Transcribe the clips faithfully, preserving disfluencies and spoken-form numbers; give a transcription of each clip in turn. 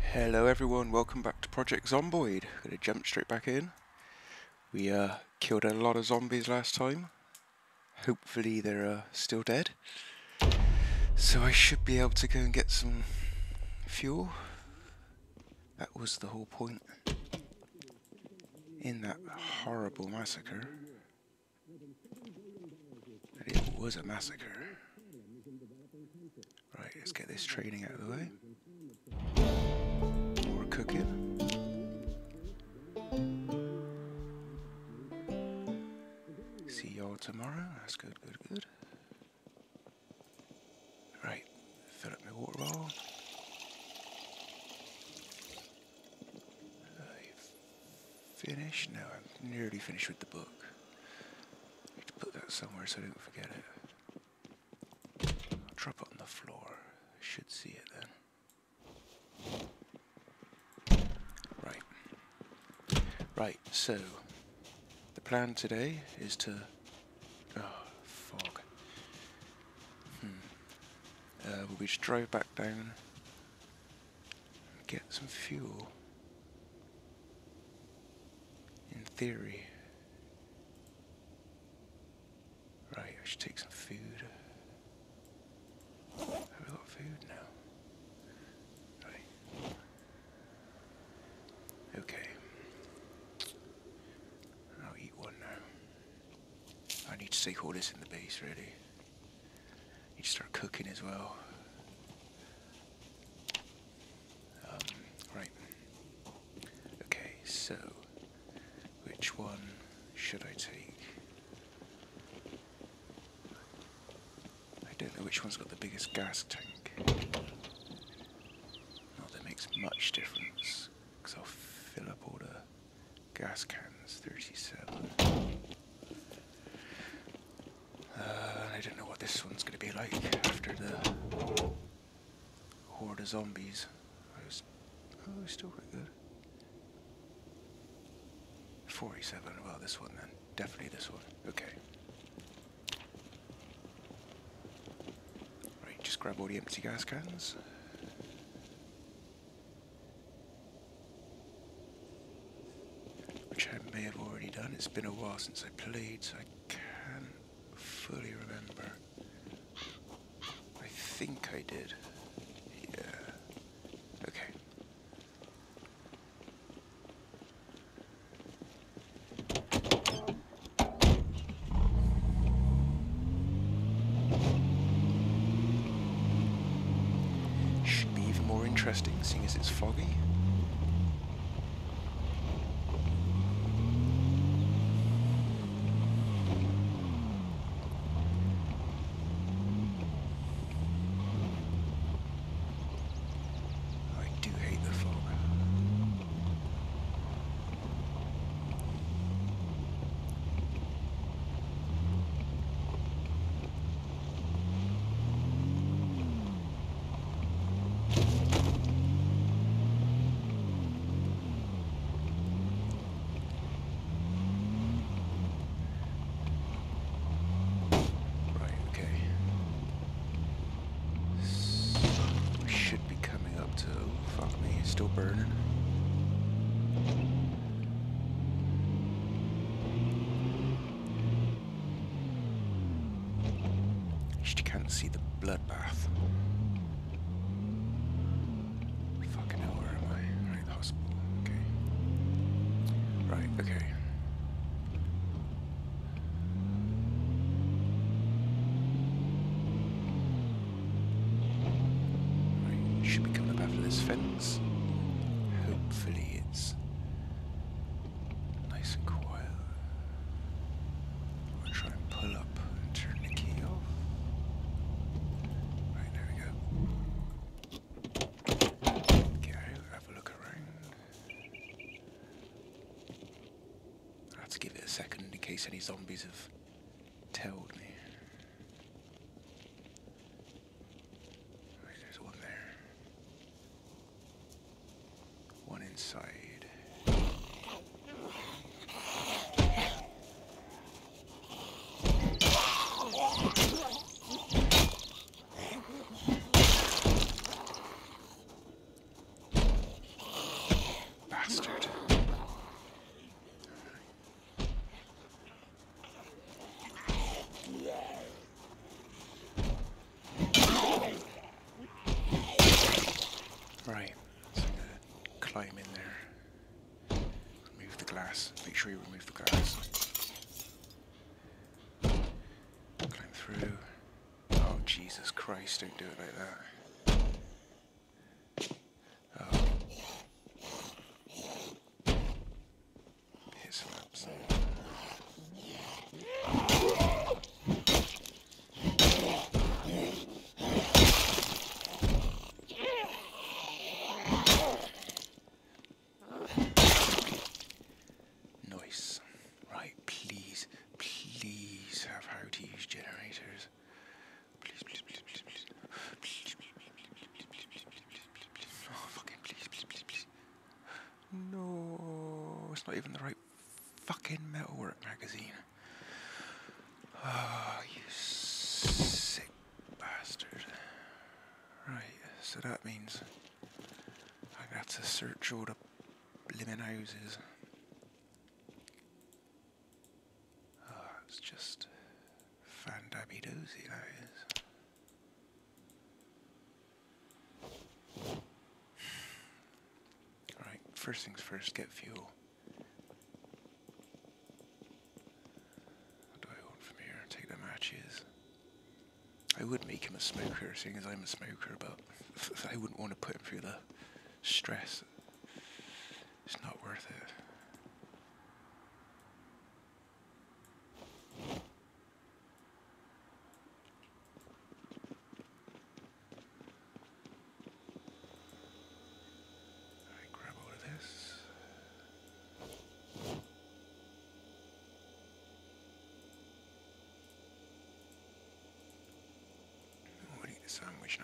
Hello everyone, welcome back to Project Zomboid. Gonna jump straight back in. We uh, killed a lot of zombies last time. Hopefully they're uh, still dead. So I should be able to go and get some fuel. That was the whole point in that horrible massacre. That it was a massacre. Right, let's get this training out of the way. More cooking. See y'all tomorrow. That's good, good, good. Right, fill up my water bottle. I've finished. No, I'm nearly finished with the book. I need to put that somewhere so I don't forget it. I'll drop it on the floor. I should see it then. Right. Right, so the plan today is to... Oh, fog. Hmm. Uh, we'll just drive back down and get some fuel. In theory. Right, I should take some food. Have we got food now? Right. Okay. I'll eat one now. I need to take all this in the base ready. Need to start cooking as well. Um, right. Okay, so which one should I take? I don't know which one's got the biggest gas tank. Not that it makes much difference, because I'll fill up all the gas cans. thirty-seven. Uh, I don't know what this one's going to be like after the horde of zombies. I was, oh, it's still quite good. forty-seven, well this one then. Definitely this one. Okay. Right, just grab all the empty gas cans. Which I may have already done. It's been a while since I played, so I can't fully remember. I think I did. Yeah. Okay. Should be even more interesting, seeing as it's foggy. Still burning. Just can't see the bloodbath. Fucking hell, where am I? Right, the hospital. Okay. Right, okay. Right, should be coming up after this fence. Hopefully it's nice and quiet. I'll try and pull up and turn the key off. Right, there we go. Get out, have a look around. I have to give it a second in case any zombies have tailed me. Right, there's one there. One inside. bastard. Right, so I'm gonna climb in there. Remove the glass. Make sure you remove the glass. Climb through. Oh, Jesus Christ, don't do it like that. Oh. Hit slaps. Nice. Right, please, please have how to use generators. Please, please, please, please, please. Please, please, please, please, please, please, please, please. Oh, fucking please, please, please, please. No, it's not even the right fucking metalwork magazine. Oh, you sick bastard. Right, so that means I got to search all the blimmin' houses. Oh, it's just fan-dabby-dozy, that is. Right, first things first, get fuel. What do I want from here? Take the matches. I would make him a smoker, seeing as I'm a smoker, but I wouldn't want to put him through the stress. It's not worth it. Alright, grab all of this. We'll eat the sandwich now.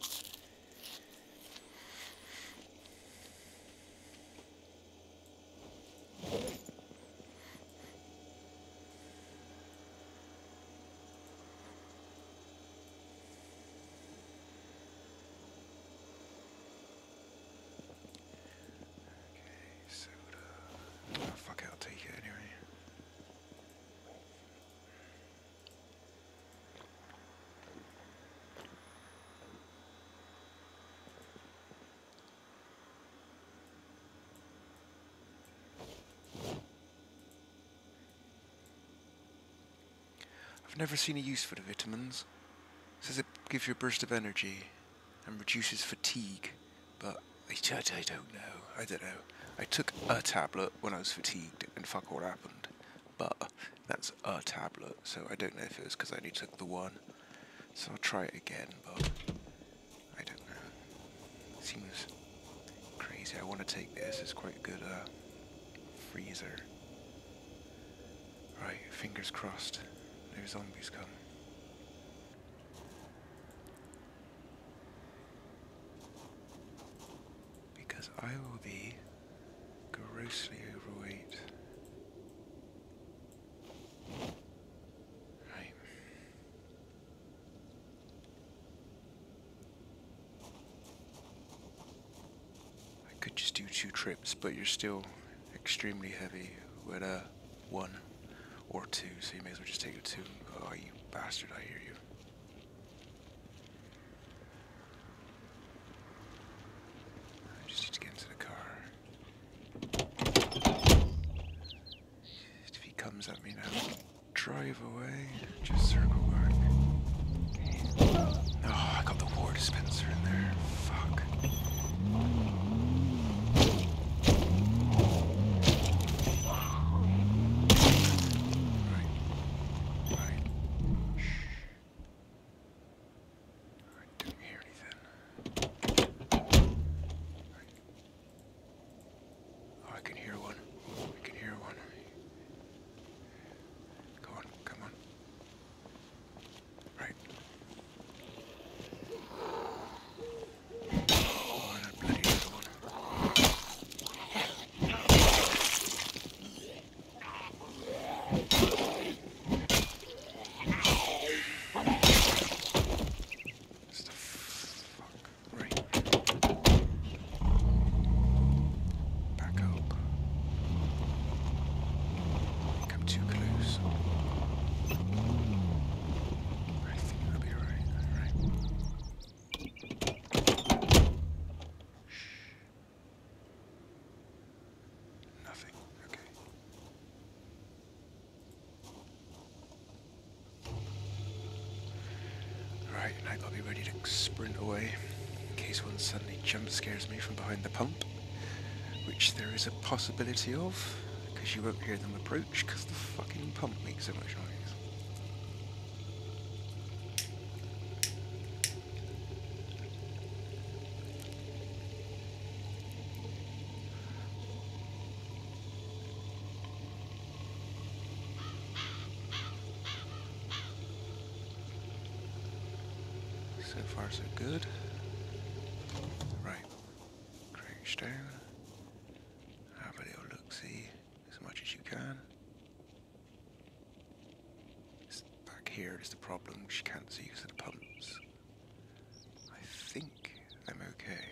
I've never seen a use for the vitamins. It says it gives you a burst of energy and reduces fatigue, but I, I don't know. I don't know. I took a tablet when I was fatigued and fuck all happened, but that's a tablet, so I don't know if it was because I only took the one. So I'll try it again, but I don't know. It seems crazy. I want to take this. It's quite a good uh, freezer. Right, fingers crossed. No zombies come. Because I will be grossly overweight. Right. I could just do two trips, but you're still extremely heavy with a one. Or two, so you may as well just take a two. Oh, you bastard, I hear you. I just need to get into the car. If he comes at me now, I can drive away, just circle back. Oh, I got the war dispenser in there. Fuck. sprint away in case one suddenly jump scares me from behind the pump, which there is a possibility of, because you won't hear them approach because the fucking pump makes so much noise. So far so good. Right, crouch down, have a little look-see as much as you can. It's back here is the problem, which you can't see because of the pumps. I think I'm okay.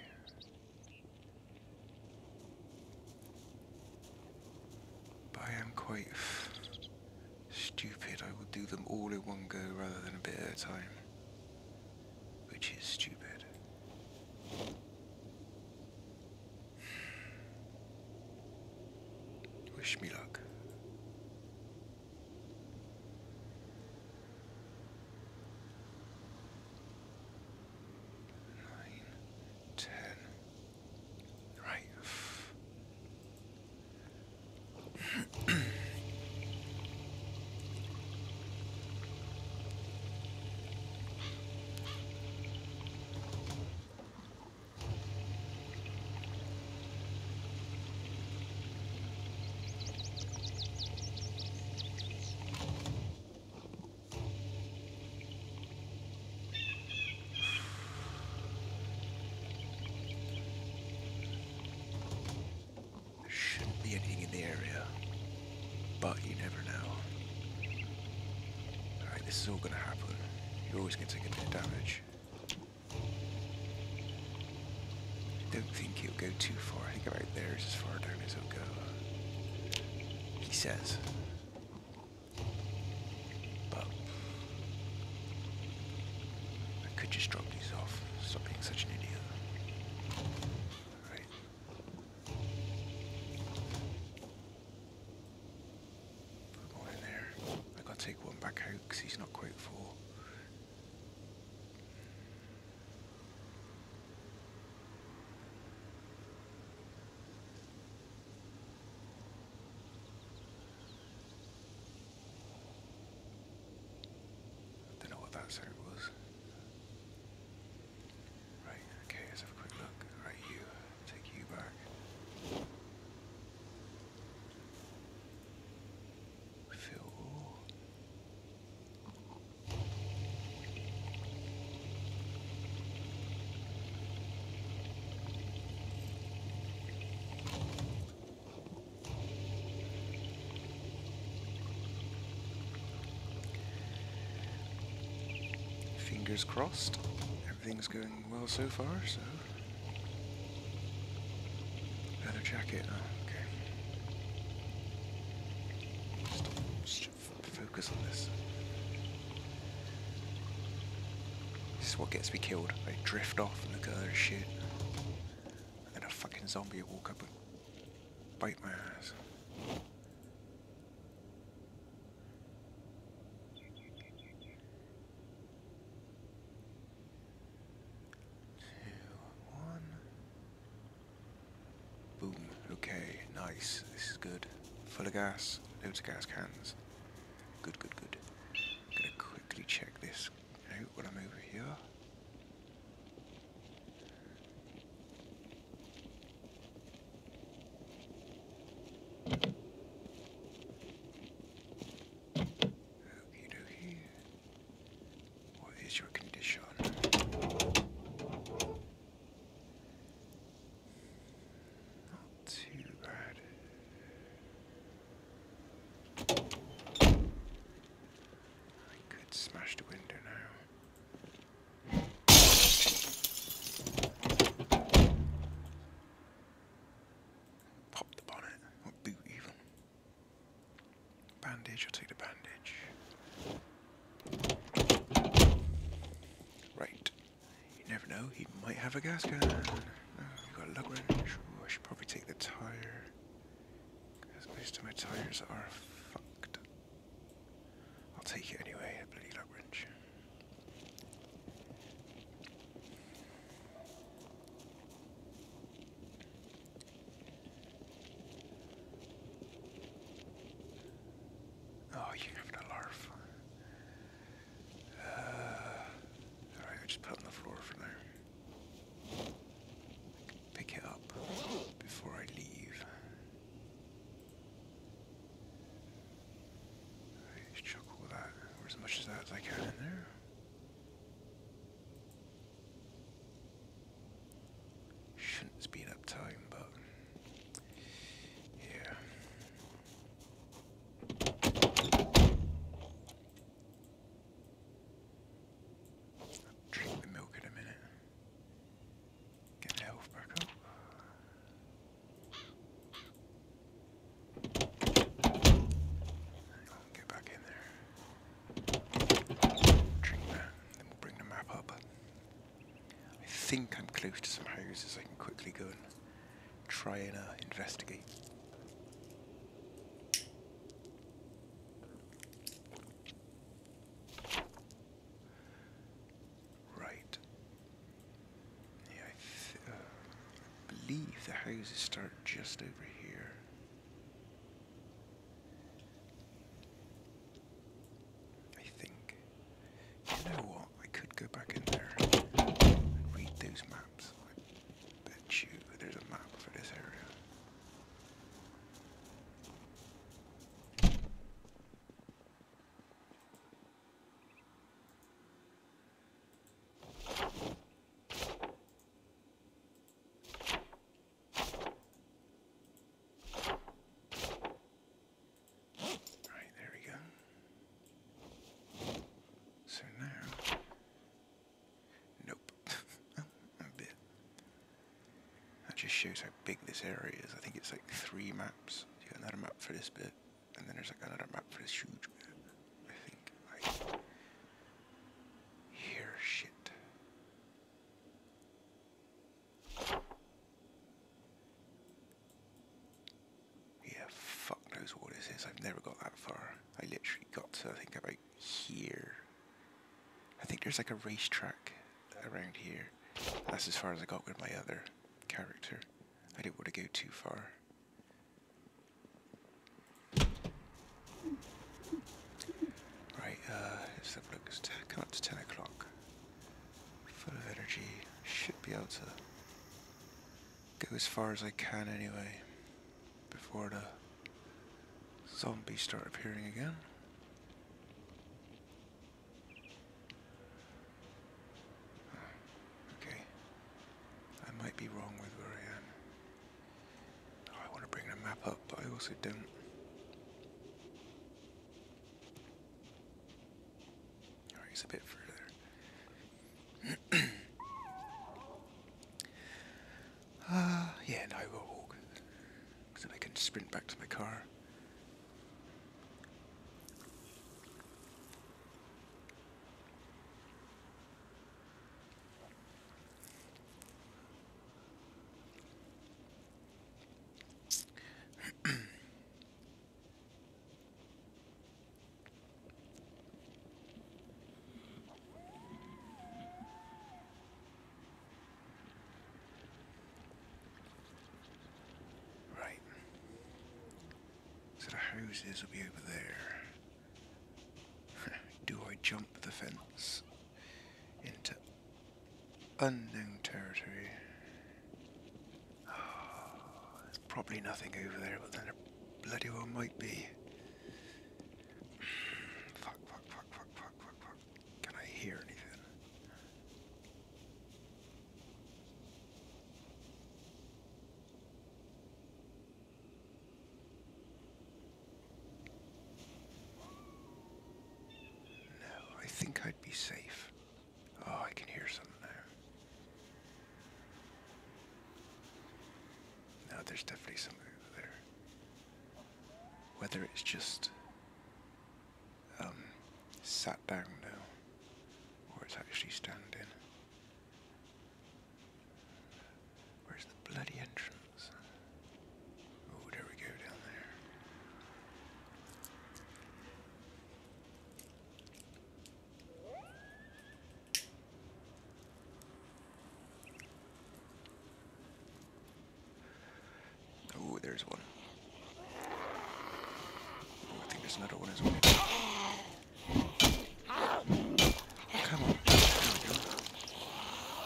But I am quite stupid. I will do them all in one go rather than a bit at a time. Which is stupid. Wish me luck. Nine, ten. Right. Anything in the area, but you never know. Alright, this is all going to happen. You're always going to take a bit of damage. I don't think he'll go too far. I think about there is as far down as he'll go. He says. But I could just drop these off. Stop being such an idiot. Take one back out because he's not quite full. Don't know what that sound was. Right, okay, let's have a quick look. Right, you, take you back. Fill. Fingers crossed. Everything's going well so far, so... Leather jacket, oh, okay. Just, just focus on this. This is what gets me killed. I drift off and look at other shit. And then a fucking zombie will walk up and bite my ass. Boom. Okay, nice. This is good. Full of gas. Loads of gas cans. Good, good, good. I'm gonna quickly check this out when I'm over here. Okie dokie. What is your condition? Smash the window now. Pop the bonnet, or boot even. Bandage, I'll take the bandage. Right. You never know, he might have a gas gun. Oh, you got a lug wrench. Ooh, I should probably take the tire. Because most of my tires are fucked. I'll take it anyway, a bloody lug wrench. for now. Pick it up before I leave. Right, chuck all that, or as much of that as I can in there. Shouldn't speed up time, but yeah. Drink the milk in a minute. Get the health back up. Get back in there. Drink that, then we'll bring the map up. I think I'm close to some houses I can quickly go and try and uh, investigate. Right. Yeah, I th uh, believe the houses start just over here. I think. You know what? I could go back in there and read those maps. I bet you there's a map for this area. Right, there we go. So now, nope, oh, a bit. That just shows how big this area is. I think it's like three maps. You got another map for this bit, and then there's like another map for this huge bit. I think I hear shit. Yeah, fuck knows what this is. I've never got that far. I literally got to, I think, about here. I think there's like a racetrack around here. That's as far as I got with my other character. I didn't want to go too far. Right, uh, let's have a look. It's come up to ten o'clock. Full of energy. Should be able to go as far as I can anyway, before the zombies start appearing again. Okay. I might be wrong with where I am. Oh, I want to bring the map up, but I also don't. Alright, it's a bit further. uh, yeah, no, I will walk. So I can sprint back to my car. So the houses will be over there. Do I jump the fence into unknown territory? Oh, there's probably nothing over there, but then there bloody well might be. Fuck, fuck, fuck, fuck, fuck, fuck, fuck. Can I hear anything? I think I'd be safe. Oh, I can hear something now. No, there's definitely something over there. Whether it's just um, sat down now, or it's actually standing. Where's the bloody entrance? Oh, there we go, down there. Oh, there's one. Oh, I think there's another one as well. Come on. There we go.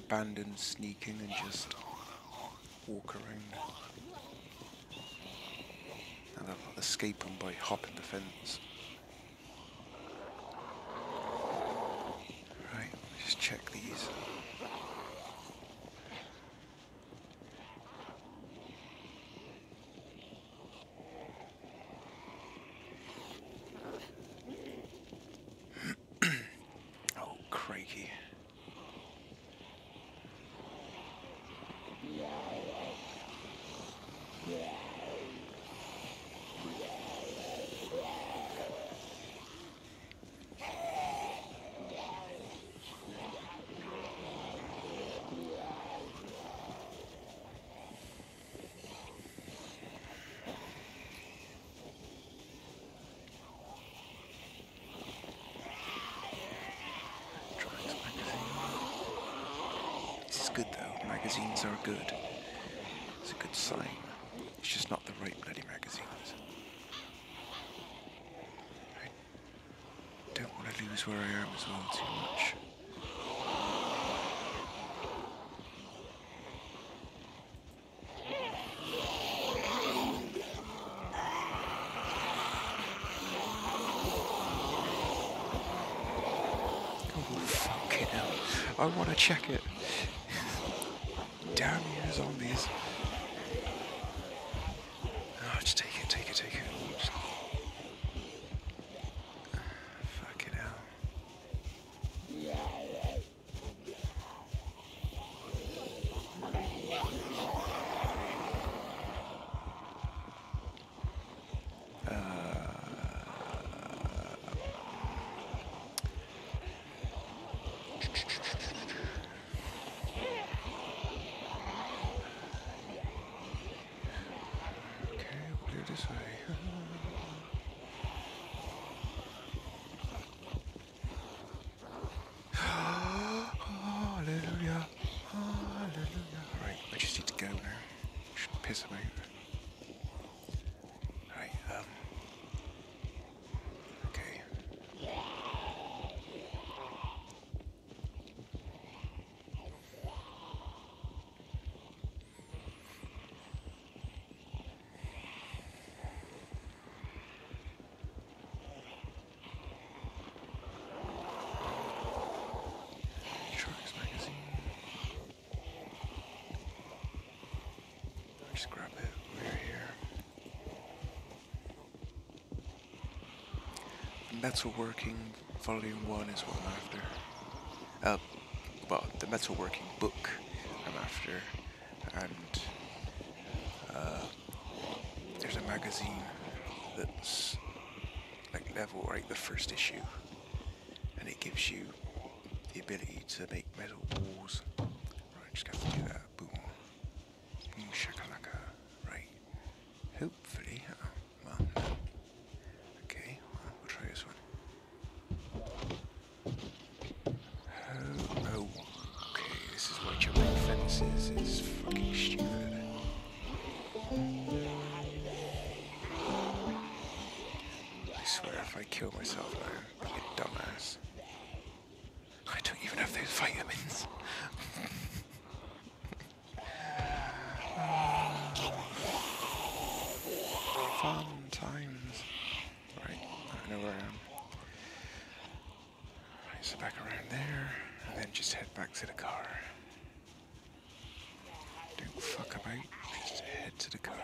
abandon sneaking and just walk around. And I'll escape them by hopping the fence. Right, just check these. Oh, crikey. Good though, magazines are good. It's a good sign. It's just not the right bloody magazines. I don't want to lose where I am as well too much. Oh fucking hell. I want to check it. Damn you, zombies. Oh, just take it, take it, take it. Just... Fucking hell. This way. Hallelujah. Hallelujah. Right, I just need to go now. Should piss him out. Right, um. Okay. Just grab it. We're here. Metalworking Volume one is what I'm after. Uh, well, the metalworking book I'm after. And uh, there's a magazine that's like level right, the first issue. And it gives you the ability to make metal walls. Right, just have to do that. Boom. Boom shakalaka. Right. Hopefully. Oh, well, no. Okay, well, we'll try this one. Oh, no. Okay, this is why jumping fences is fucking stupid. I swear if I kill myself now, I'm a dumbass. I don't even have those vitamins. Fun times. Right, I know where I am. Right, so back around there, and then just head back to the car. Don't fuck about, just head to the car.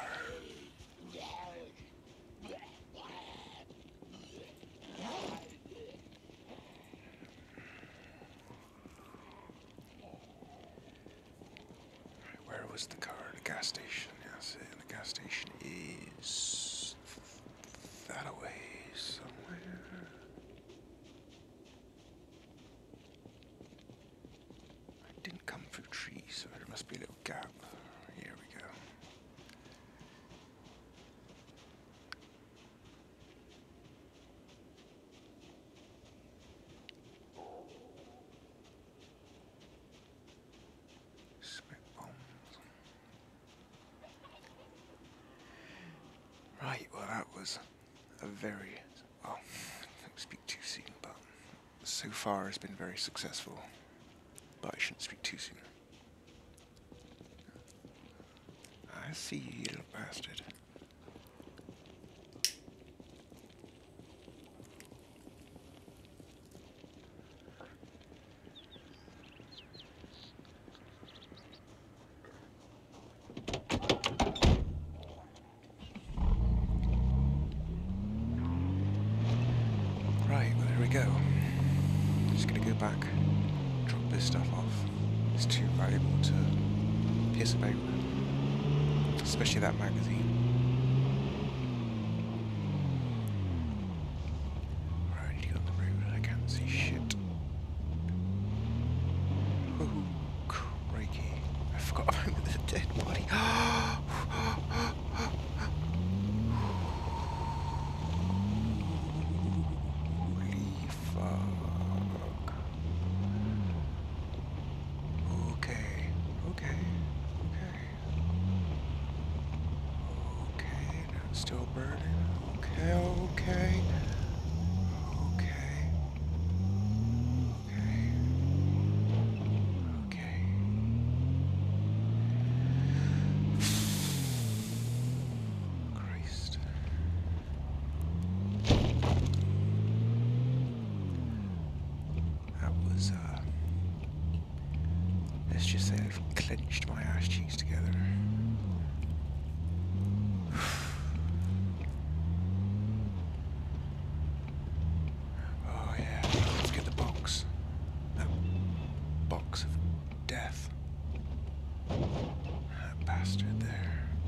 Right, where was the car? The gas station. Yes, yeah, the gas station is that away somewhere. I didn't come through trees, so there must be a little gap. Here we go. Smoke bombs. Right, well that was a very, well, I don't speak too soon, but so far has been very successful. But I shouldn't speak too soon. I see you, you little bastard. Right, well there we go. Just gonna go back, drop this stuff off. It's too valuable to piss about, especially that magazine. Right, I need to get on the road, I can't see shit. Oh, crikey. I forgot about the dead body. Holy fuck. Okay, okay, okay. Okay, now it's still burning. Okay, okay. Okay. Okay. Okay. Christ. That was, uh... let's just say I've clenched my ass cheeks together. Oh yeah, let's get the box. That box of death. That bastard there.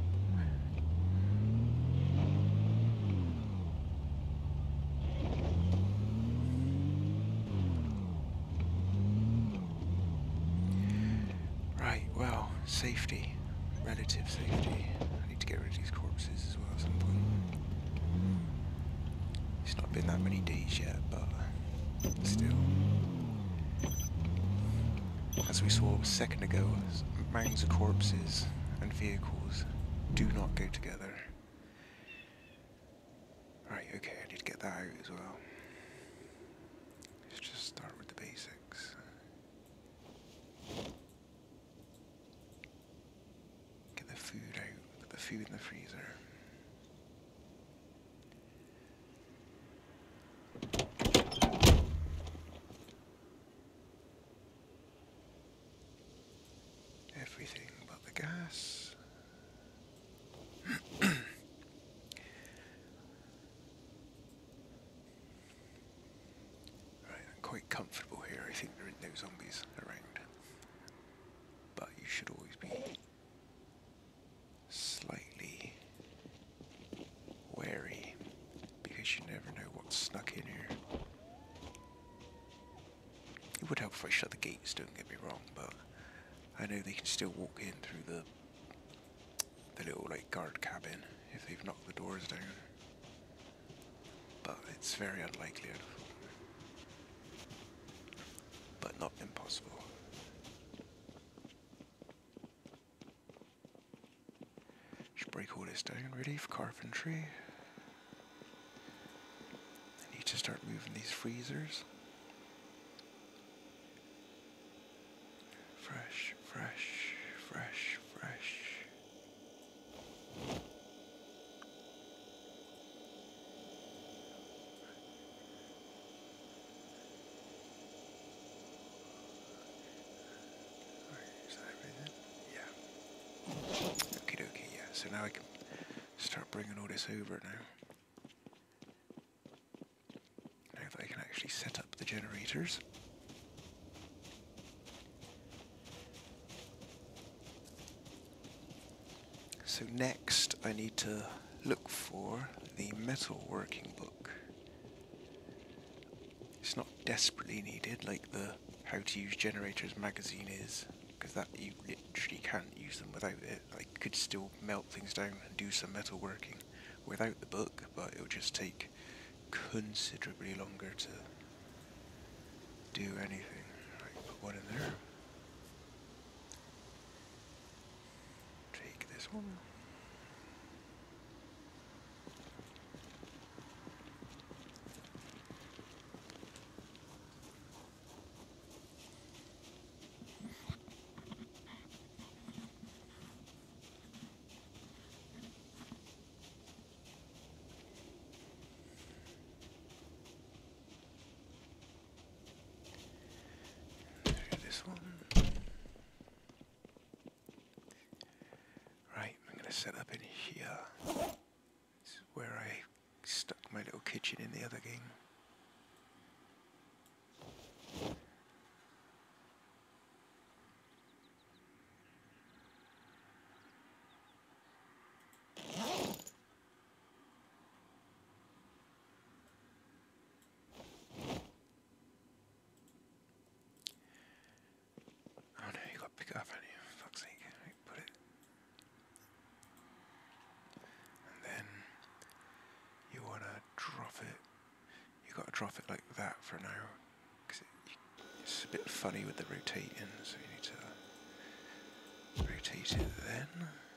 Right, well, safety. Relative safety. I need to get rid of these corpses as well at some point. It's not been that many days yet, but still. As we saw a second ago, mounds of corpses and vehicles do not go together. Right, okay, I need to get that out as well. Let's just start with the basics. Get the food out, put the food in the freezer. Everything but the gas. Right, I'm quite comfortable here. I think there are no zombies around. But you should always be slightly wary, because you never know what's snuck in here. It would help if I shut the gates, don't get me wrong, but I know they can still walk in through the the little like guard cabin if they've knocked the doors down. But it's very unlikely, but not impossible. Should break all this down, ready for carpentry. I need to start moving these freezers. Fresh, fresh, fresh, fresh. Is that everything? Yeah. Okie dokie, yeah. So now I can start bringing all this over now. Now that I can actually set up the generators. So next I need to look for the metalworking book. It's not desperately needed like the How to Use Generators magazine is, because that you literally can't use them without it. I could still melt things down and do some metalworking without the book, but it would just take considerably longer to do anything. Right, put one in there. Take this one. set up in here. This is where I stuck my little kitchen in the other game. Oh no, you got to pick it up, haven't you? For fuck's sake. Right, put it. And then you want to drop it. You got to drop it like that for now, because it, it's a bit funny with the rotating, so you need to rotate it then.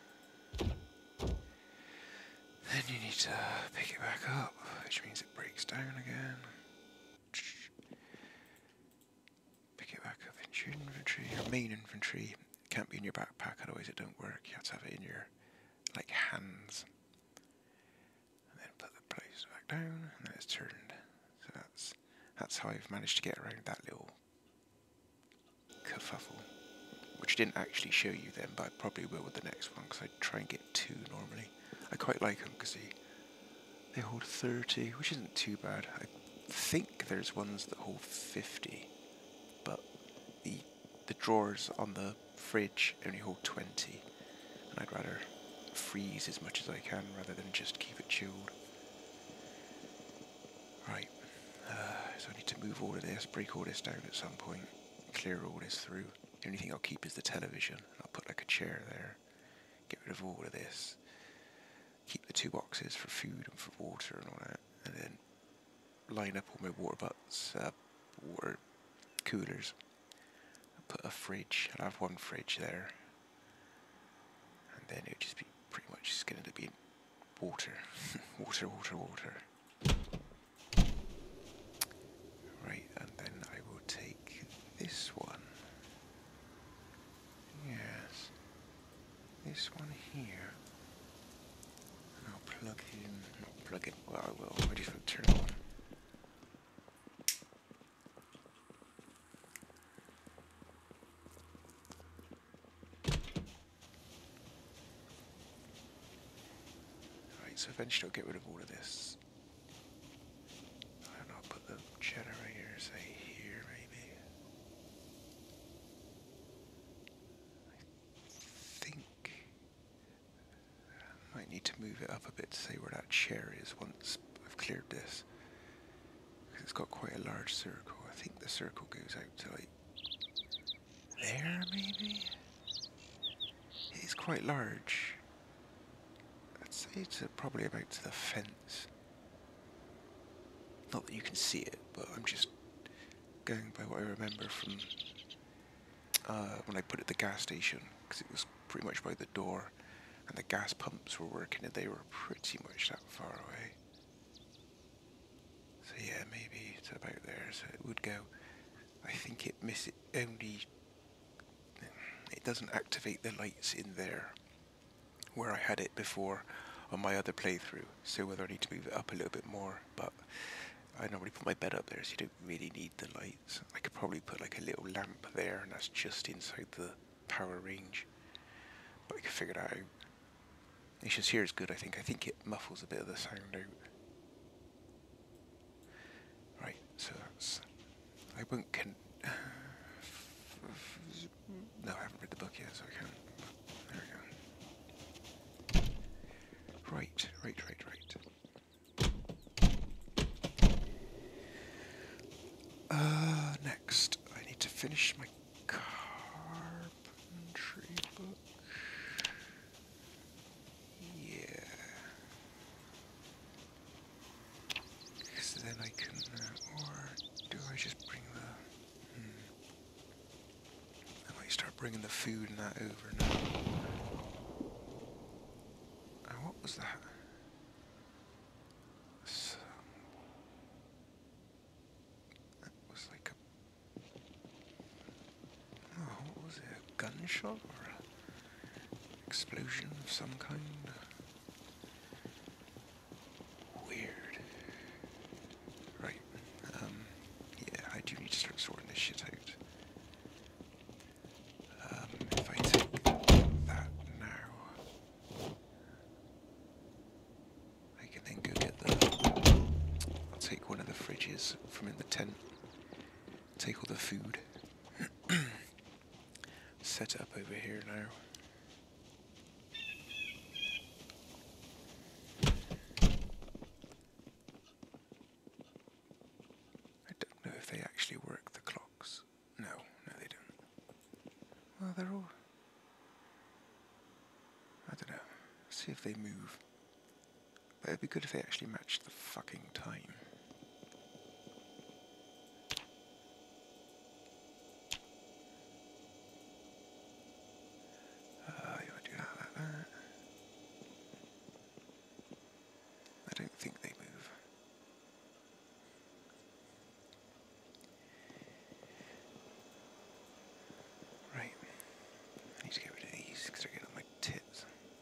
Then you need to pick it back up, which means it breaks down again. Pick it back up into your inventory, your main inventory. It can't be in your backpack, otherwise it don't work. You have to have it in your, like, hands. And then put the place back down, and then it's turned. So that's that's how I've managed to get around that little kerfuffle. Which I didn't actually show you then, but I probably will with the next one, because I try and get two normally. I quite like them because they, they hold thirty, which isn't too bad. I think there's ones that hold fifty, but the the drawers on the fridge only hold twenty, and I'd rather freeze as much as I can rather than just keep it chilled. Right, uh, so I need to move all of this, break all this down at some point, clear all this through. The only thing I'll keep is the television. I'll put like a chair there, get rid of all of this. Keep the two boxes for food and for water and all that, and then line up all my water butts, uh, water coolers. I'll put a fridge. I'll have one fridge there, and then it'll just be pretty much just going to be water, water, water, water. Right, and then I will take this one. Yes, this one here. Plug in, not plug in, well I will, I just want to turn it on. Right, so eventually I'll get rid of all of this. And I'll put the generator, say, here maybe. I think I might need to move it up a bit to say where that chair is once I've cleared this. Because it's got quite a large circle. I think the circle goes out to like there maybe? It is quite large. I'd say it's uh, probably about to the fence. Not that you can see it, but I'm just going by what I remember from uh, when I put it at the gas station, because it was pretty much by the door, and the gas pumps were working and they were pretty much that far away. So yeah, maybe it's about there, so it would go. I think it miss it only, it doesn't activate the lights in there, where I had it before on my other playthrough, so whether I need to move it up a little bit more, but I normally put my bed up there so you don't really need the lights. I could probably put like a little lamp there and that's just inside the power range, but I could figure that out. It's just here is good, I think. I think it muffles a bit of the sound out. Right, so that's, I won't con no, I haven't read the book yet, so I can't. There we go. Right, right, right, right. Uh, next, I need to finish my carpentry book. Yeah. Because then I can, uh, or do I just bring the, hmm. I might start bringing the food and that over now. And what was that? So, that was like a, oh, what was it? A gunshot or an explosion of some kind? Weird. Right. Um, yeah, I do need to start sorting this shit out. Um, if I take that now, veggies from in the tent. Take all the food. Set it up over here now. I don't know if they actually work the clocks. No, no they don't. Well, they're all... I don't know. See if they move. But it'd be good if they actually matched the fucking time. Uh, you want to do that like that? I don't think they move. Right. I need to get rid of these because they're getting on my tits.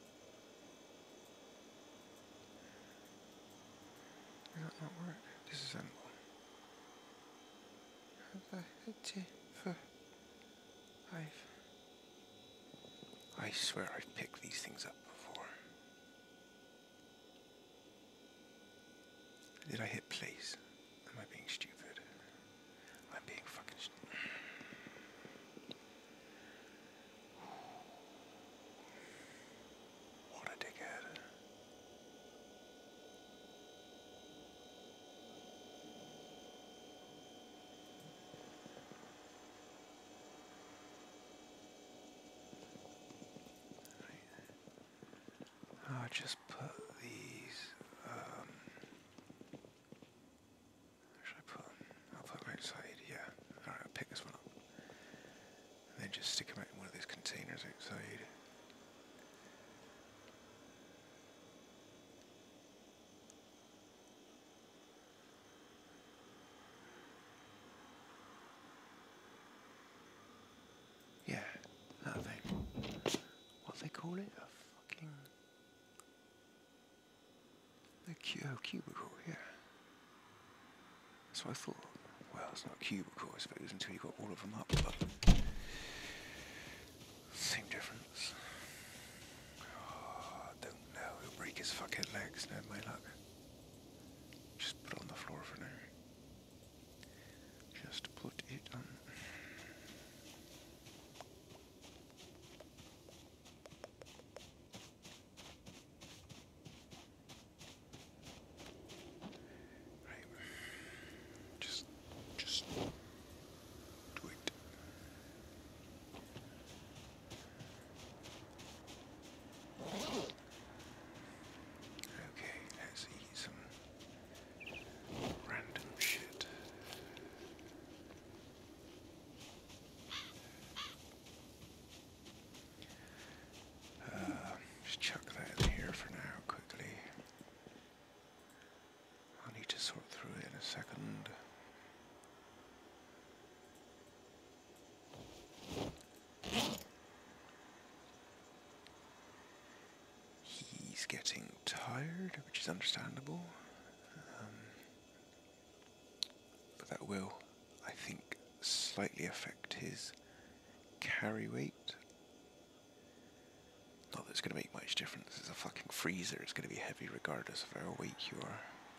Does that not work? Disassemble. I've... I swear I've picked these things up before. Did I hit place? Am I being stupid? I'm being fucking stupid. What a dickhead. I'll just put these, um, where should I put them? I'll put them outside, yeah. Alright, I'll pick this one up. And then just stick them out in one of these containers outside. Yeah, that thing. What do they call it? A fucking... A cu oh, cubicle, yeah. That's what I thought. Well, it's not a cubicle, I suppose, until you got all of them up, but... Same difference. Oh, I don't know. He'll break his fucking legs, no my luck. Just put it on the floor for now. Just put it on. Chuck that in here for now, quickly. I'll need to sort through it in a second. He's getting tired, which is understandable. Um, but that will, I think, slightly affect his carry weight. Not that it's going to make much difference. It's a fucking freezer. It's going to be heavy regardless of how weak you are.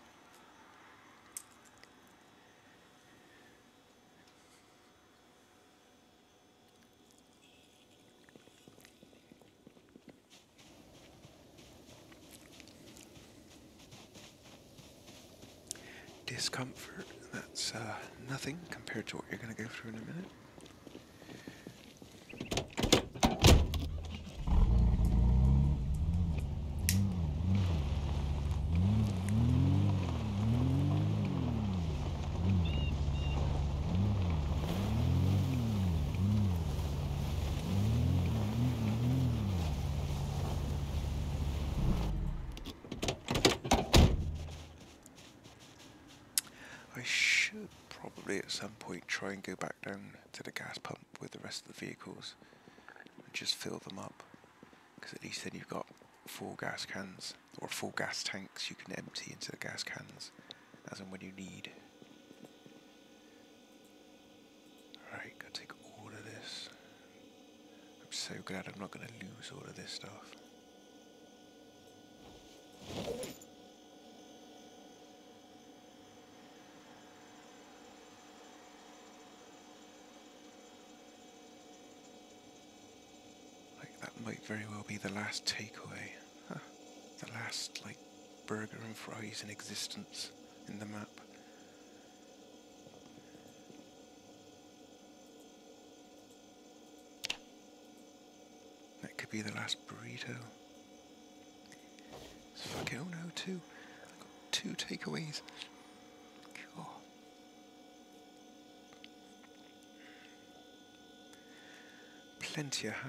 Discomfort, that's uh, nothing compared to what you're going to go through in a minute. I should probably at some point try and go back down to the gas pump with the rest of the vehicles and just fill them up, because at least then you've got full gas cans or full gas tanks you can empty into the gas cans as and when you need. Right, gotta take all of this. I'm so glad I'm not gonna lose all of this stuff. might very well be the last takeaway. Huh. The last, like, burger and fries in existence in the map. That could be the last burrito. It's fucking, oh no, two. I got two takeaways. God. Plenty of ham.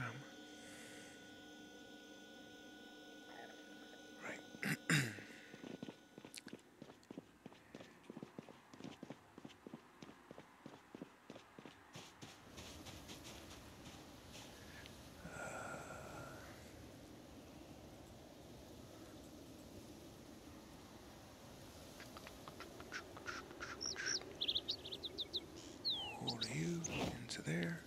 There.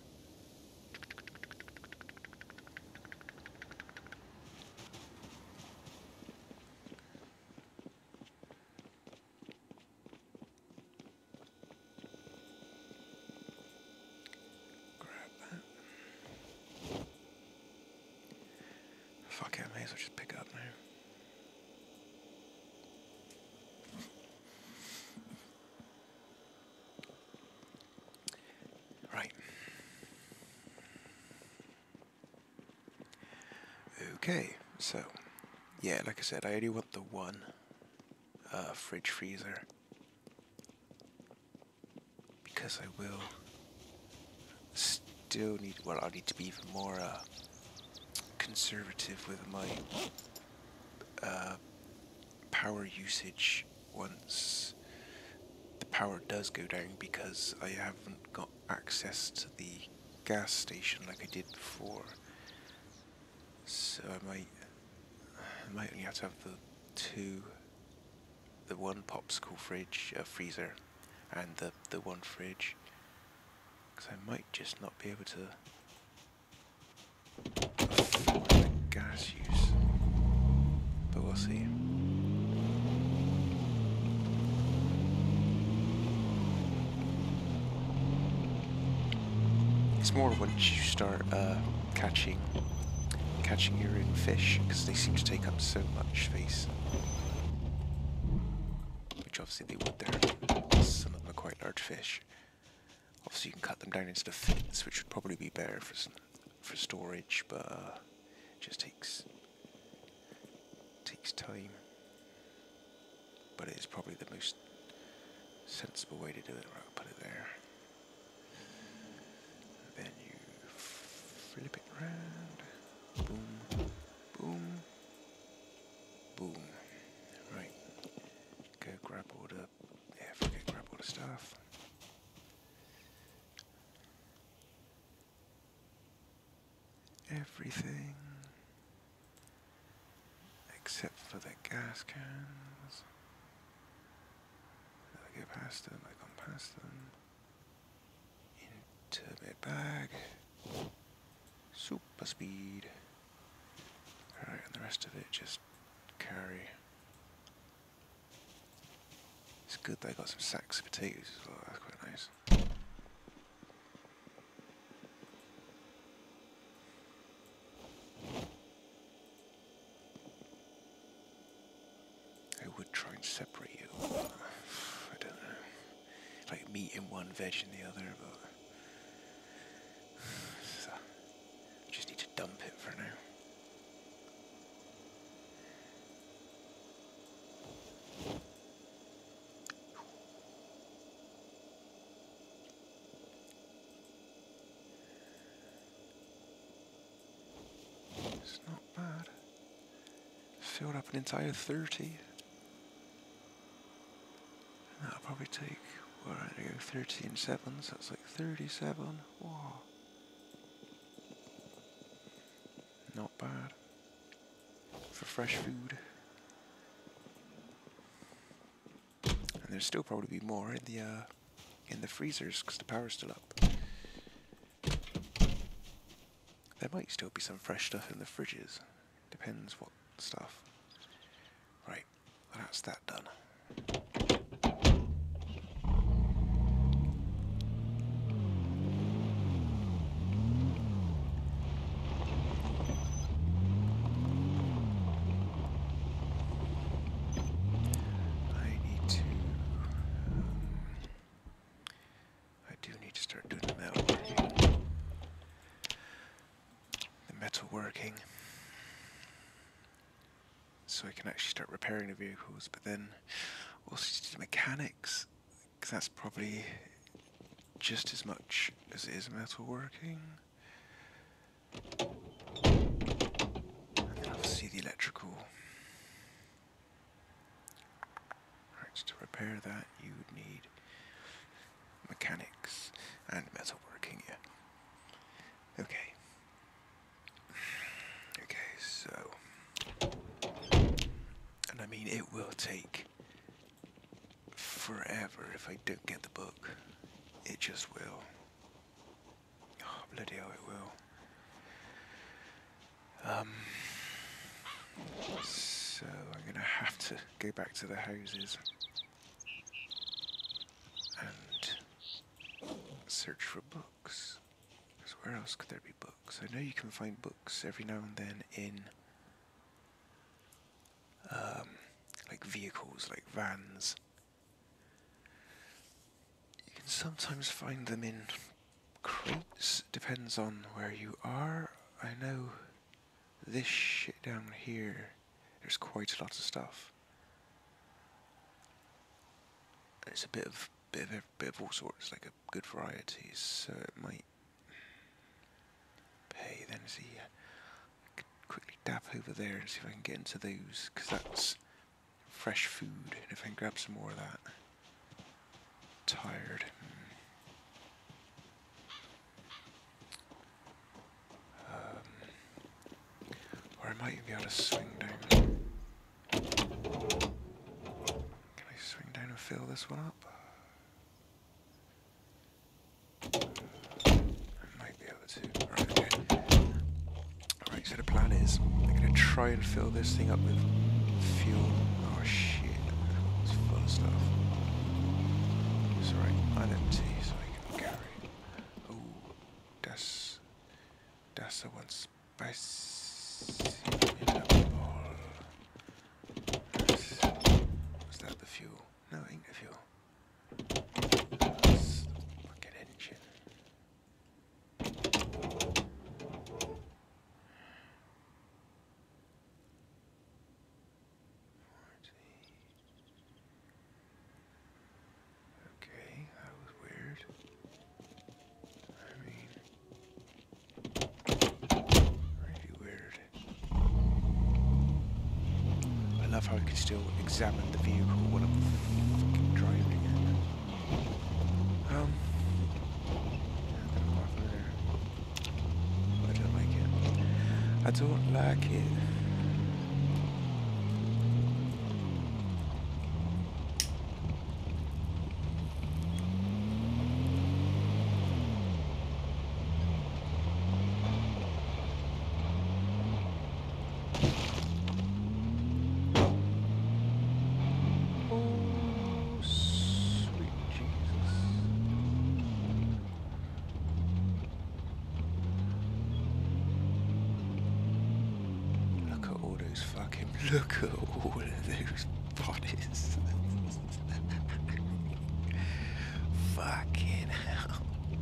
Grab that. Fuck it, I may as well just pick up now. Right. Okay, so, yeah, like I said, I only want the one uh, fridge freezer, because I will still need, well, I'll need to be even more uh, conservative with my uh, power usage once the power does go down, because I haven't got access to the gas station like I did before. So I might, I might only have to have the two, the one popsicle fridge, uh, freezer, and the, the one fridge, because I might just not be able to afford the gas use, but we'll see. It's more once you start uh, catching catching your own fish, because they seem to take up so much space. Which obviously they would there. Some of them are quite large fish. Obviously you can cut them down into the fillets, which would probably be better for some, for storage, but uh, it just takes takes time. But it is probably the most sensible way to do it. Right, I'll put it there. And then you flip it around. Boom, boom, boom. Right. Go grab all the, yeah, forget, grab all the stuff. Everything. Except for the gas cans. I go past them, I come past them. Into my bag. Super speed. Alright, and the rest of it just carry. It's good that I got some sacks of potatoes as well, that's quite nice. I would try and separate it, but I don't know. Like meat in one, veg in the other, but so, just need to dump it for now. It's not bad. Filled up an entire thirty. That'll probably take, well, I go thirty and seven, so that's like thirty-seven. Wow. Not bad. For fresh food. And there'll still probably be more in the, uh, in the freezers, because the power's still up. There might still be some fresh stuff in the fridges. Depends what stuff. Right, that's that done. so I can actually start repairing the vehicles, but then also the mechanics, because that's probably just as much as it is metalworking. And then obviously the electrical. Right, so to repair that you would need mechanics and metalworking, yeah. Okay. Okay, so... And I mean, it will take forever if I don't get the book. It just will. Oh, bloody hell, it will. Um... So, I'm gonna have to go back to the houses and search for books. Because where else could there be books? I know you can find books every now and then in um, like vehicles, like vans. You can sometimes find them in crates, depends on where you are. I know this shit down here, there's quite a lot of stuff. It's a bit of bit of bit of all sorts, like a good variety, so it might pay. Then see, I could quickly dap over there and see if I can get into those, because that's fresh food. And if I can grab some more of that, tired. Um, or I might even be able to swing down. Can I swing down and fill this one up? Right, okay. Alright, so the plan is I'm going to try and fill this thing up with fuel. Oh shit, it's full of stuff. It's alright, I'm empty, so I can carry. Oh, that's... that's the one spicy. Was that the fuel? No, it ain't the fuel. That's the fucking engine. How I can still examine the vehicle while I'm fucking driving it. Um, I don't like it. I don't like it. Look at all of those bodies. Fucking hell.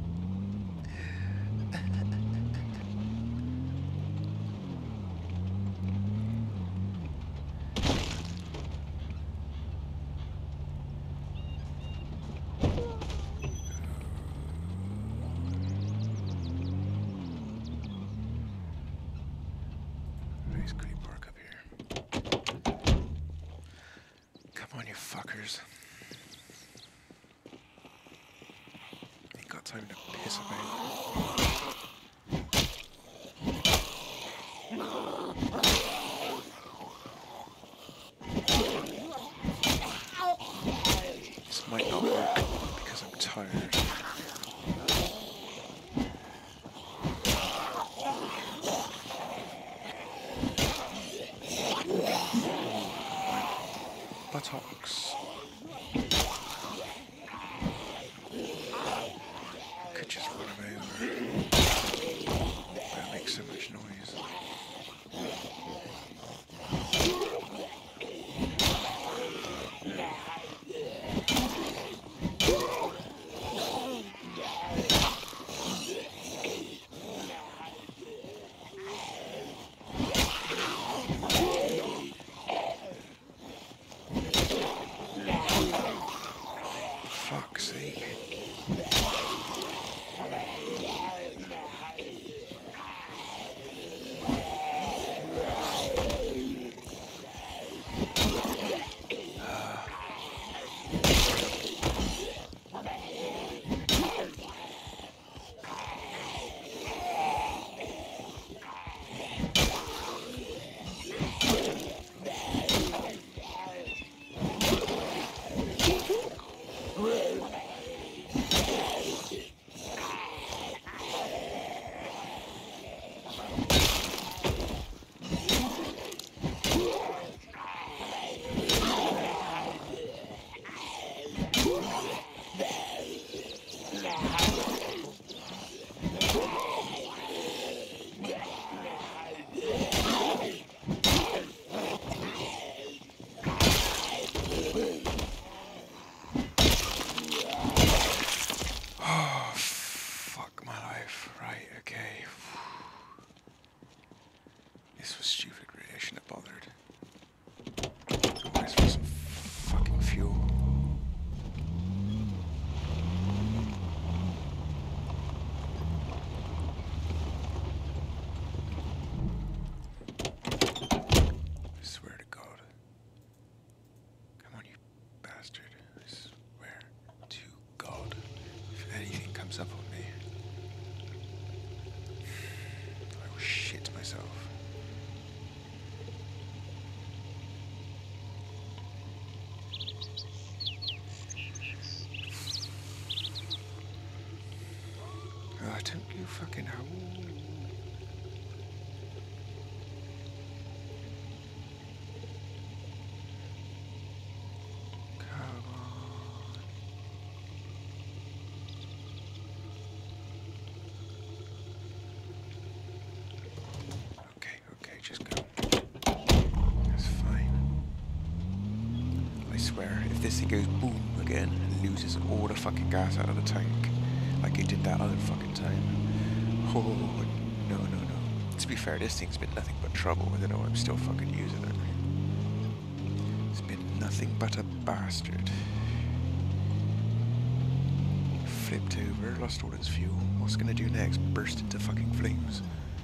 Nice creep park up here. Come on, you fuckers. Ain't got time to piss about. This might not work because I'm tired. Buttocks. Could just run them over. That makes so much noise. don't you fucking howl. Come on. Okay, okay, just go. That's fine. I swear, if this thing goes boom again and loses all the fucking gas out of the tank, like it did that other fucking time. Oh, no, no, no. To be fair, this thing's been nothing but trouble. I don't know, I'm still fucking using it. It's been nothing but a bastard. Flipped over, lost all its fuel. What's it gonna do next? Burst into fucking flames.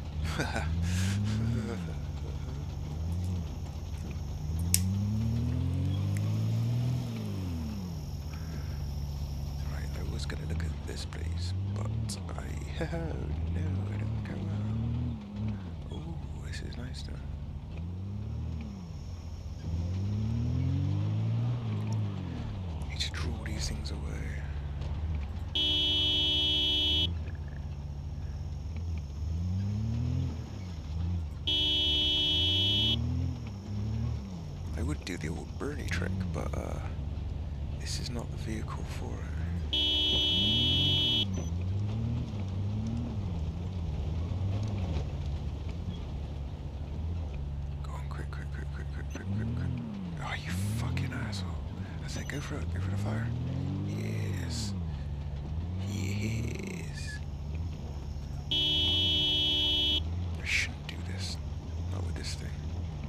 Right, I was gonna look at this place, but I... Oh, no, I don't go well. Oh, this is nice though. Need to draw these things away. I would do the old Bernie trick, but uh, this is not the vehicle for it. Go on, quick, quick, quick, quick, quick, quick, quick, quick. Oh, you fucking asshole. I said, go for it, go for the fire. Yes. Yes. I shouldn't do this. Not with this thing.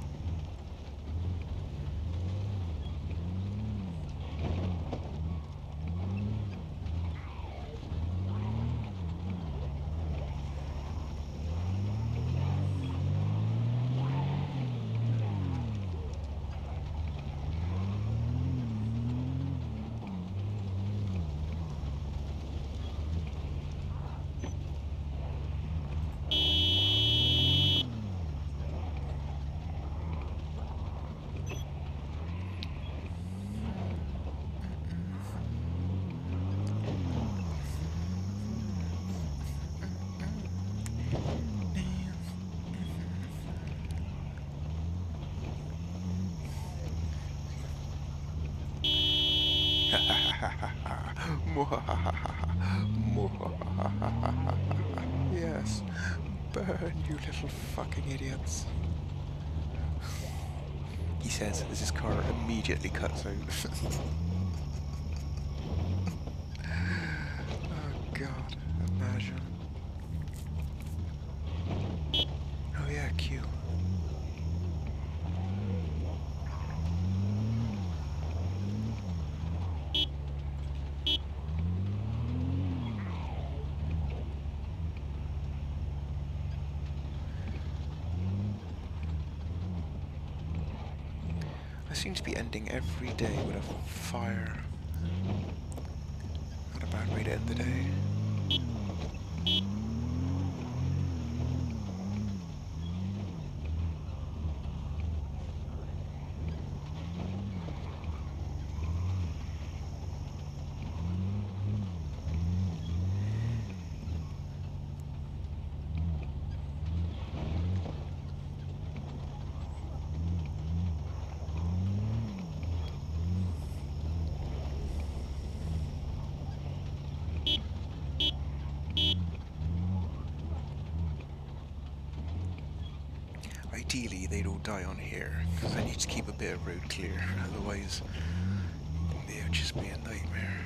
Yes, burn, you little fucking idiots. He says as his car immediately cuts out. Oh god, imagine. Oh yeah, Q. I seem to be ending every day with a fire. Not a bad way to end the day. Ideally, they'd all die on here, because I need to keep a bit of road clear, otherwise it would just be a nightmare.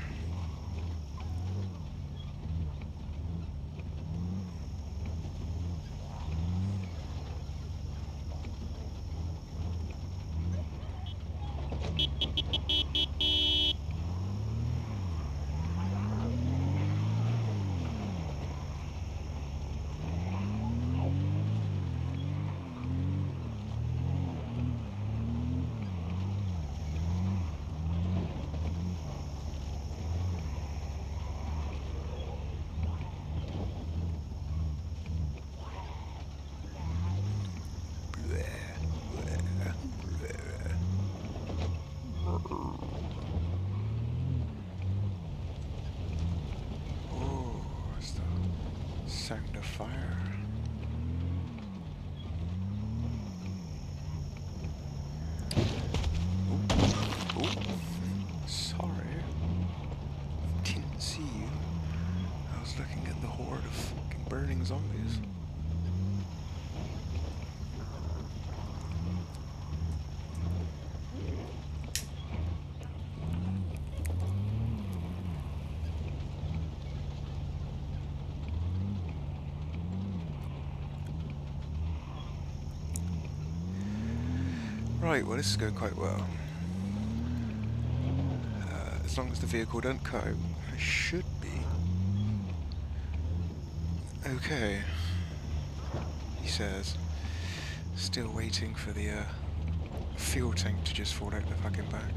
Sound of fire. Ooh. Ooh. Sorry. Didn't see you. I was looking at the horde of fucking burning zombies. Right, well this is going quite well. Uh, as long as the vehicle don't cut out, I should be okay. He says, still waiting for the uh, fuel tank to just fall out the fucking back.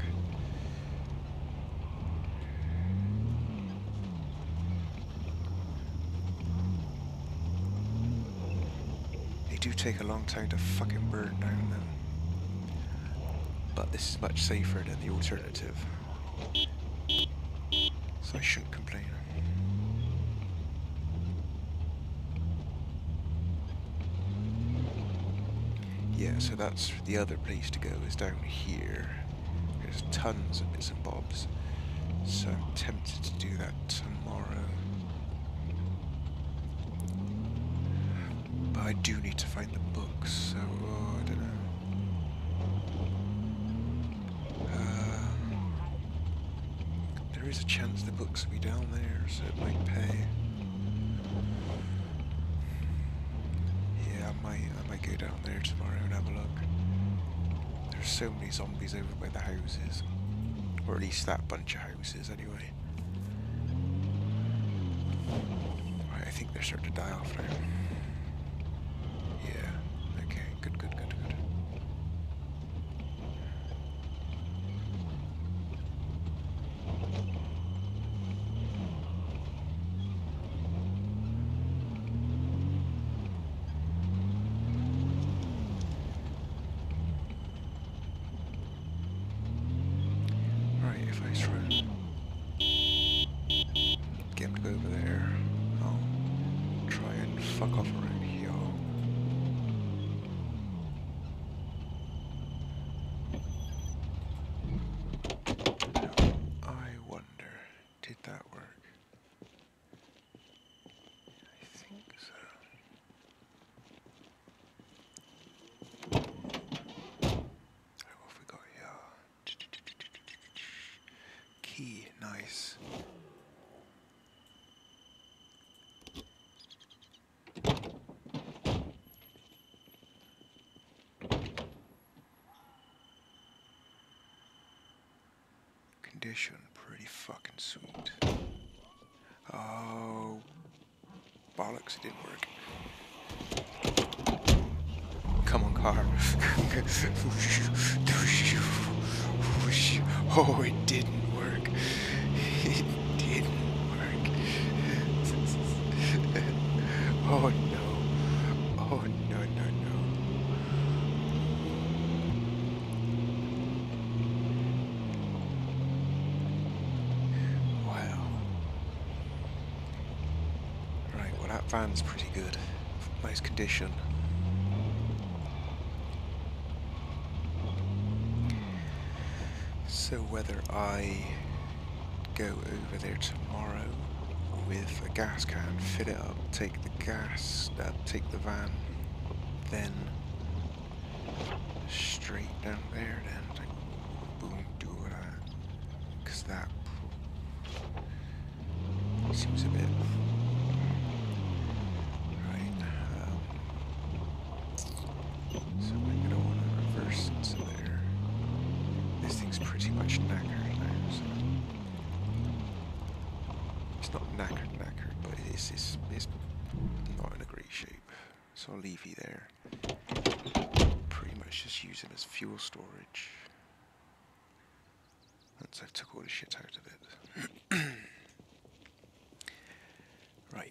They do take a long time to fucking burn down though. But this is much safer than the alternative. So I shouldn't complain. Yeah, so that's the other place to go, is down here. There's tons of bits and bobs. So I'm tempted to do that tomorrow. But I do need to find the books, so oh, I don't know. Uh, there is a chance the books will be down there, so it might pay. Yeah, I might, I might go down there tomorrow and have a look. There's so many zombies over by the houses. Or at least that bunch of houses, anyway. Right, I think they're starting to die off now. Yeah, okay, good, good, good, good. Right, if I try and get him to go over there, I'll try and fuck off around here. I wonder, did that work? I think so. Right, what have we got here? Key, nice. Condition, pretty fucking sweet. Oh, bollocks, it didn't work. Come on, car. Oh, it didn't work. It didn't work. Oh no. Oh no, no, no. Wow. Right, well that van's pretty good. Nice condition. So whether I go over there tomorrow with a gas can, fill it up, take the gas, uh, take the van, then straight down there, then like, boom, do that, because that seems a bit right. Um, so I'm gonna want to reverse into there. This thing's pretty much knackered now, so it's not knackered knackered, but it's, it's, it's not in a great shape. So I'll leave you there. Pretty much just use it as fuel storage. Once I've took all the shit out of it. Right.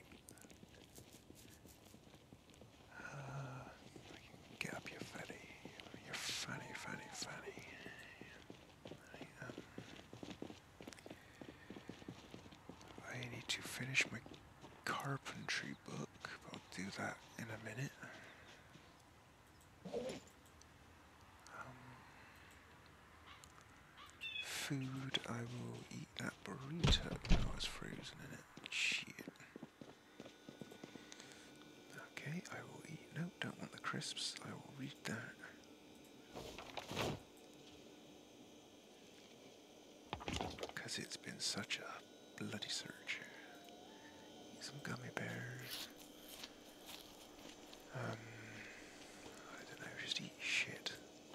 Uh, I can get up your fanny. Your fanny, fanny, fanny. Um, I need to finish my carpentry book do that in a minute. Um, food, I will eat that burrito. Oh, it's frozen in it. Shit. Okay, I will eat. No, don't want the crisps. I will read that. Because it's been such a bloody search. Eat some gummy bears. Um, I don't know, just eat shit.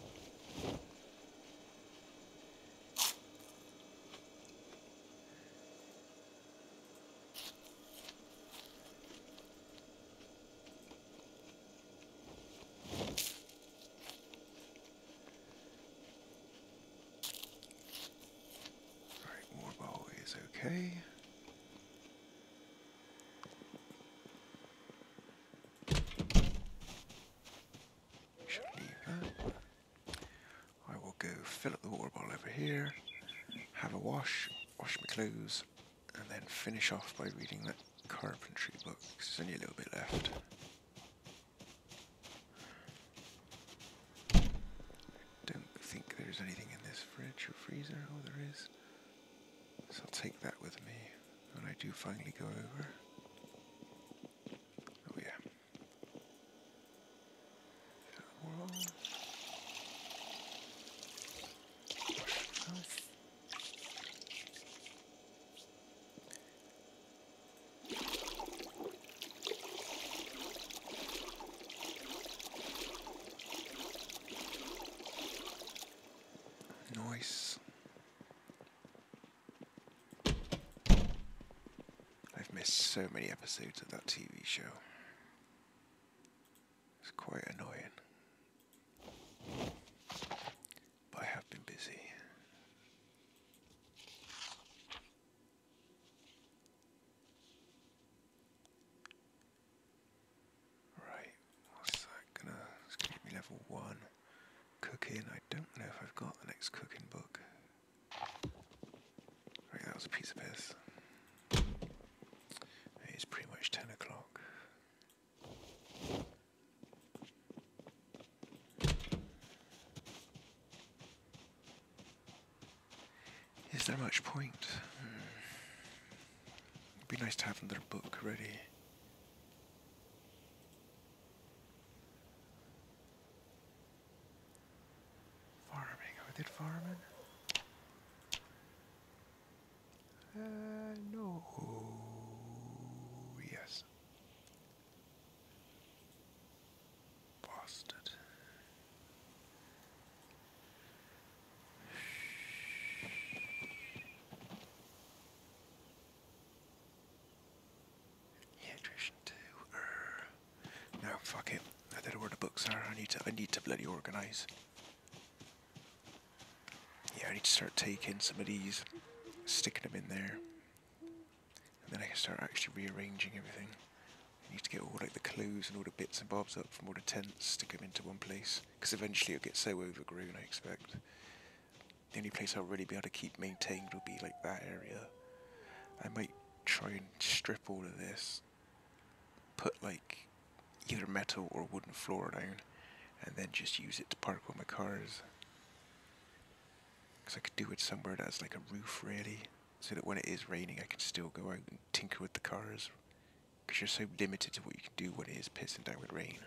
Right, water bottle is okay. Should leave that. I will go fill up the water bottle over here, have a wash, wash my clothes, and then finish off by reading that carpentry book, because there's only a little bit left. Don't think there's anything in this fridge or freezer. Oh, there is. So I'll take that with me when I do finally go over. Oh yeah. Whoa. Nice. I've missed so many episodes of that T V show. It's quite annoying. But I have been busy. Right, what's that gonna, it's gonna give me level one. Cooking, I don't know if I've got the next cooking book. Right, that was a piece of piss. It's pretty much ten o'clock. Is there much point? Hmm. It'd be nice to have another book ready. Farming, I did farming? Uh, no. Yes. Bastard. Yeah, attrition two. Urgh. No, fuck it. I don't know where the books are. I need to. I need to bloody organise. Yeah, I need to start taking some of these, sticking them in there, and then I can start actually rearranging everything. I need to get all like the clothes and all the bits and bobs up from all the tents, stick them into one place, because eventually it'll get so overgrown, I expect. The only place I'll really be able to keep maintained will be like that area. I might try and strip all of this, put like either metal or wooden floor down, and then just use it to park all my cars. Because I could do it somewhere that has like a roof really, so that when it is raining I can still go out and tinker with the cars. Because you're so limited to what you can do when it is pissing down with rain.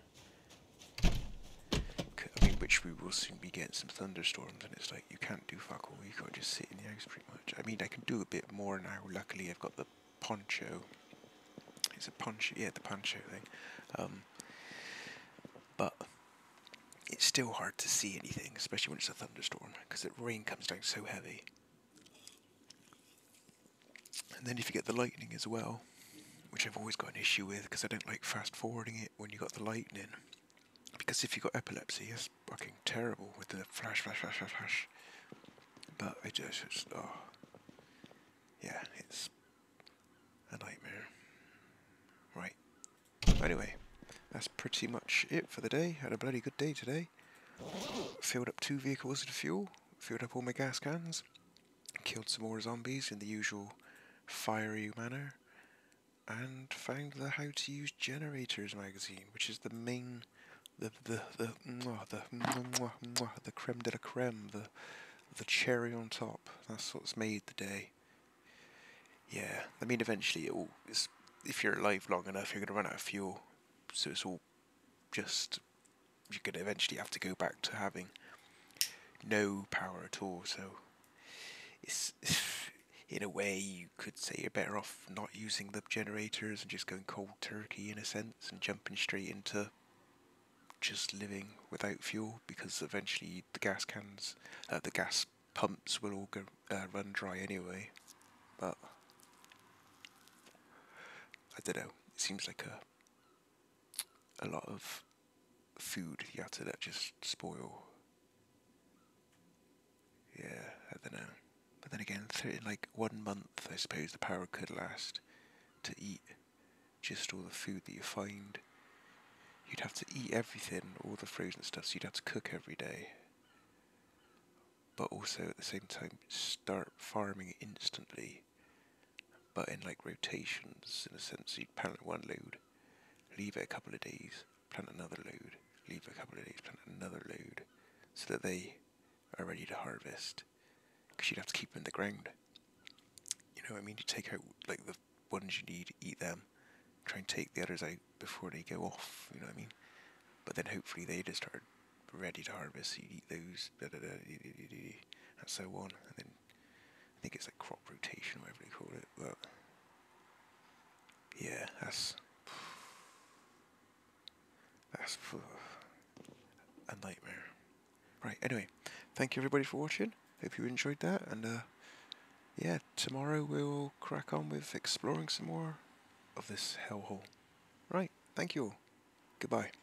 I mean, which we will soon be getting some thunderstorms, and it's like you can't do fuck all. You can't just sit in the house pretty much. I mean, I can do a bit more now. Luckily, I've got the poncho. It's a poncho, yeah, the poncho thing. Um, but it's still hard to see anything, especially when it's a thunderstorm, because the rain comes down so heavy. And then if you get the lightning as well, which I've always got an issue with, because I don't like fast forwarding it when you got the lightning. Because if you've got epilepsy, it's fucking terrible with the flash, flash, flash, flash, flash. But it just, it's, oh, yeah, it's a nightmare. Right. Anyway, that's pretty much it for the day. Had a bloody good day today. Filled up two vehicles with fuel, filled up all my gas cans, killed some more zombies in the usual fiery manner. and found the How to Use Generators magazine, which is the main, the the the mwah, the mwah, mwah, the creme de la creme, the the cherry on top. That's what's made the day. Yeah, I mean, eventually it will. It's, if you're alive long enough, you're gonna run out of fuel, so it's all just, you're gonna eventually have to go back to having no power at all. So it's, in a way, you could say you're better off not using the generators and just going cold turkey in a sense and jumping straight into just living without fuel, because eventually the gas cans, uh, the gas pumps will all go, uh, run dry anyway. But I don't know. It seems like a a lot of food you have to let just spoil. Yeah, I don't know. But then again, in like one month, I suppose the power could last to eat just all the food that you find. You'd have to eat everything, all the frozen stuff, so you'd have to cook every day. But also at the same time, start farming instantly, but in like rotations, in a sense. You'd plant one load, leave it a couple of days, plant another load, leave it a couple of days, plant another load, so that they are ready to harvest. Because you'd have to keep them in the ground. You know what I mean? You take out like the ones you need, eat them, try and take the others out before they go off. You know what I mean? But then hopefully they just are ready to harvest. So you eat those, da, da, da, dee, dee, dee, dee, and so on. And then I think it's like crop rotation, whatever they call it. But yeah, that's that's a nightmare. Right. Anyway, thank you everybody for watching. Hope you enjoyed that, and uh, yeah, tomorrow we'll crack on with exploring some more of this hellhole. Right. Thank you all. Goodbye.